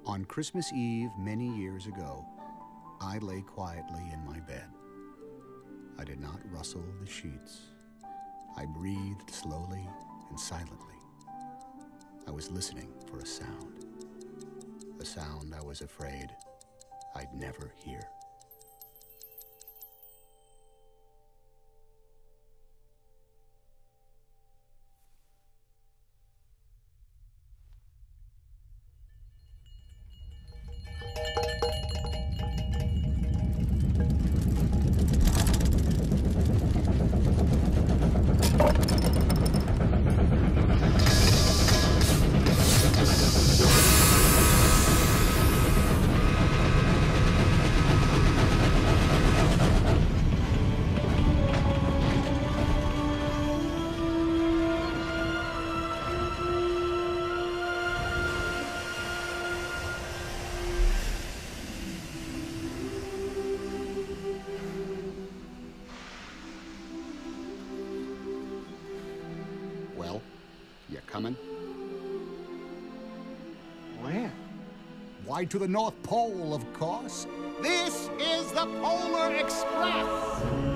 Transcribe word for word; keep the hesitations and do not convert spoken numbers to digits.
On Christmas Eve, many years ago, I lay quietly in my bed. I did not rustle the sheets. I breathed slowly and silently. I was listening for a sound, a sound I was afraid I'd never hear. Well, you coming? Where? Why, to the North Pole, of course. This is the Polar Express!